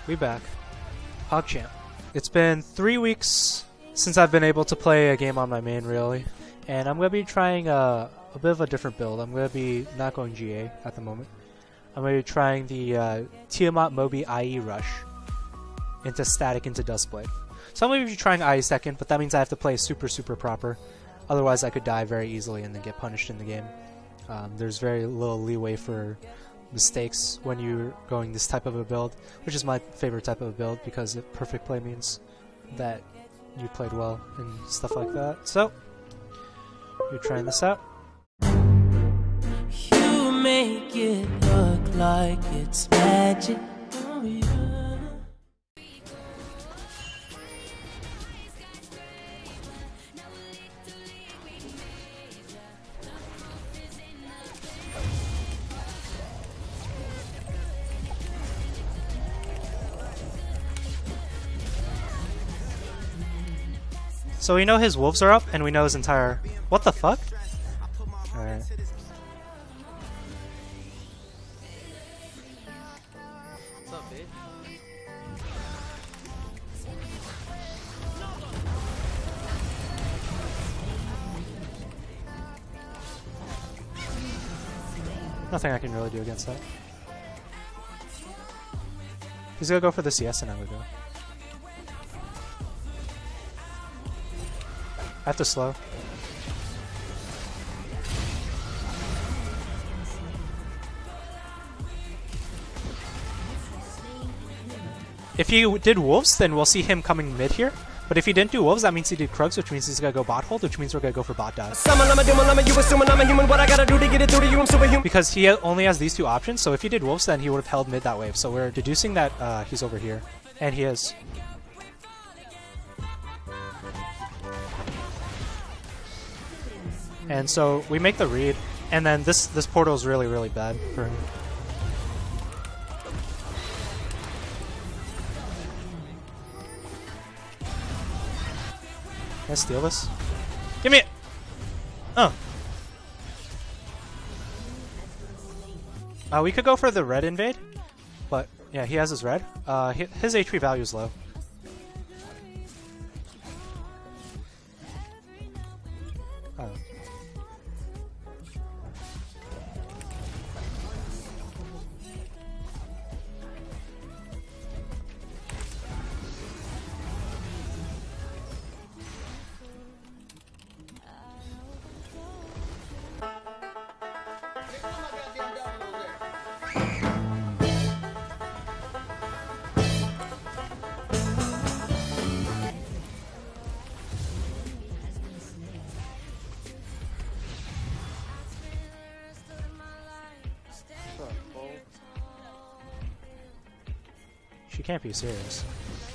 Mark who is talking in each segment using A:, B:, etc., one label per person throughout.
A: We back. PogChamp. It's been 3 weeks since I've been able to play a game on my main, really. And I'm going to be trying a bit of a different build. I'm going to be not going GA at the moment. I'm going to be trying the Tiamat Moby IE Rush into Static into Duskblade. So I'm going to be trying IE second, but that means I have to play super proper. Otherwise I could die very easily and then get punished in the game. There's very little leeway for mistakes when you're going this type of a build, which is my favorite type of a build because perfect play means that you played well and stuff like that. So, you're trying this out.
B: You make it look like it's magic. Oh, yeah.
A: So we know his wolves are up, and we know his entire... What the fuck? Alright.
C: What's up, bitch?
A: Nothing I can really do against that. He's gonna go for the CS, and I'm gonna go. I have to slow. If he did wolves, then we'll see him coming mid here. But if he didn't do wolves, that means he did Krugs, which means he's gonna go bot hold, which means we're gonna go for bot dive. Because he only has these two options, so if he did wolves, then he would have held mid that wave. So we're deducing that he's over here. And he is. And so we make the read, and then this portal is really bad for him. Can I steal this? Give me it! Oh. We could go for the red invade, but yeah, he has his red. His HP value is low. Oh. She can't be serious.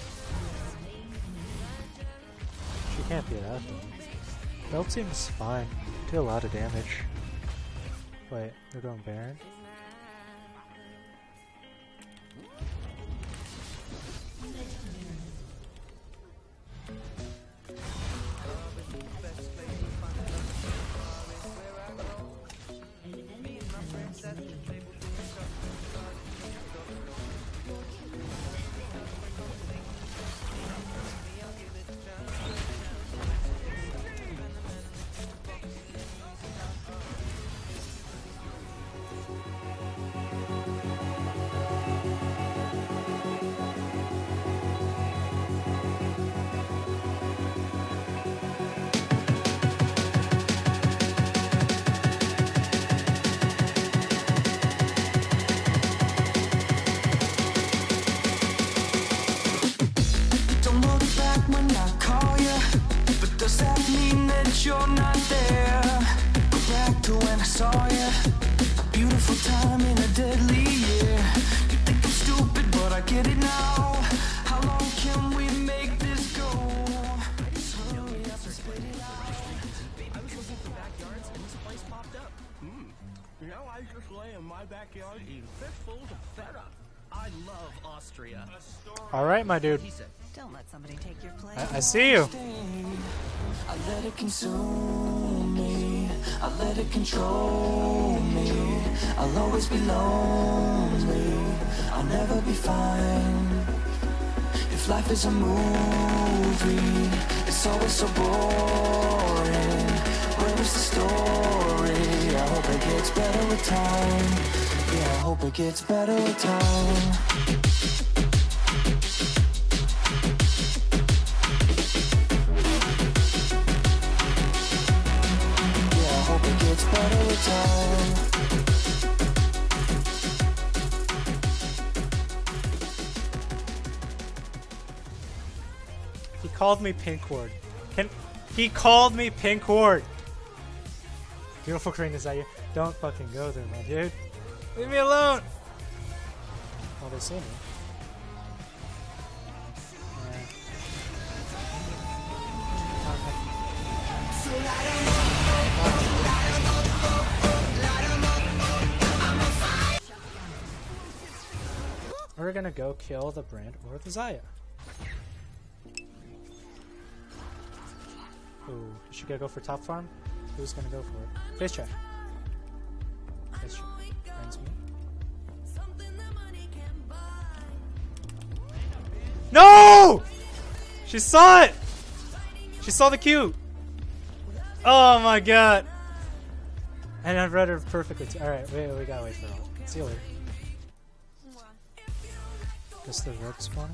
A: She can't be that though. Belt seems fine. Did a lot of damage. Wait, they're going Baron?
B: You're not there. Go back to when I saw you. A beautiful time in a deadly year. You think I'm stupid, but I get it now. How long can we make this go? Just hurry up and spit it out.
C: I was looking for backyards and this place popped up. Now I just lay in my backyard eating fistfuls of feta. I love Austria.
A: Alright, my dude.
D: Don't let somebody take your place.
A: I see you.
B: I let it consume me. I let it control me. I'll always be lonely. I'll never be fine. life is a movie. It's always so boring. Where is the story? I hope it gets better with time. Yeah, I hope it gets better with time. It's better with time.
A: He called me Pink Ward. He called me Pink Ward. Beautiful Crane, is that you? Don't fucking go there, my dude. Leave me alone. Oh, they see me. We're gonna go kill the Brand or the Xayah. Ooh, is she gonna go for top farm? Who's gonna go for it? Face check. Face check. Brand's me. No! She saw it! She saw the Q! Oh my god! And I've read her perfectly too. Alright, we gotta wait for it. See you later. Guess the red spawning?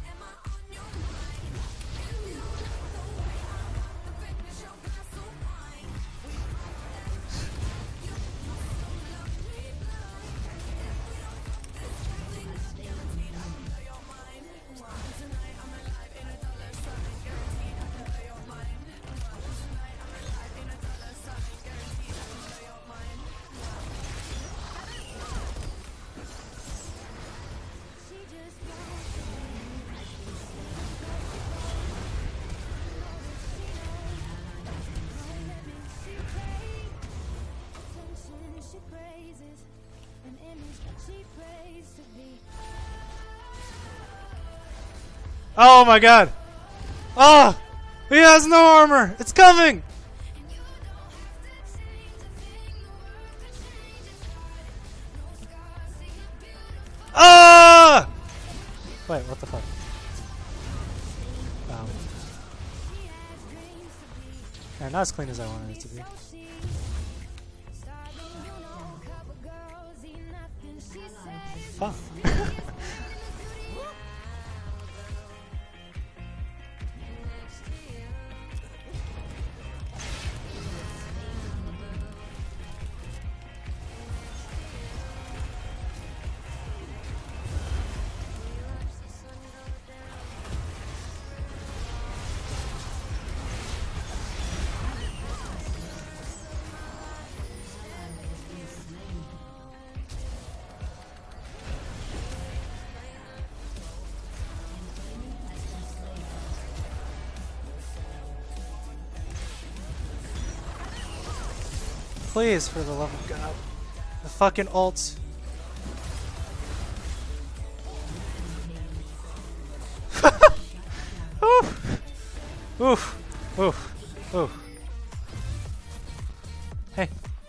A: Oh my god! Oh! He has no armor! It's coming! Ah! Wait, what the fuck? Yeah, not as clean as I wanted it to be. Fuck. Please, for the love of God. The fucking ult. Oof. Oof. Oof. Oof. Hey.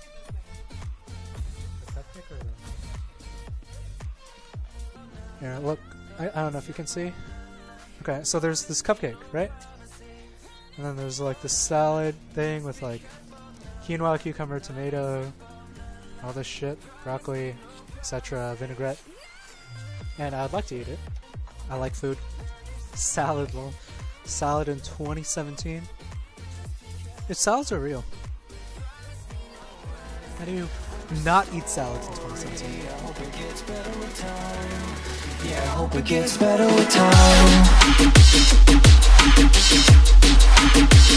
A: Here, look. I don't know if you can see. Okay, so there's this cupcake, right? And then there's like this salad thing with like quinoa, cucumber, tomato, all this shit, broccoli, etc., vinaigrette. And I'd like to eat it. I like food. Salad, lol. Salad in 2017. If salads are real. How do you not eat salads in 2017?
B: I hope it gets better with time. Yeah, I hope it gets better with time.